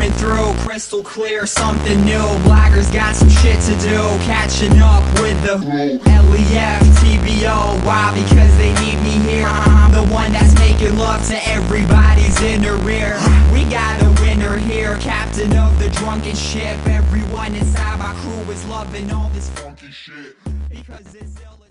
coming through, crystal clear, something new. Bloggers got some shit to do, catching up with the LEF, TBO. Why? Because they need me here. I'm the one that's making love to everybody's in the rear. We got a winner here, captain of the drunken ship. Everyone inside my crew is loving all this funky shit, because it's ill.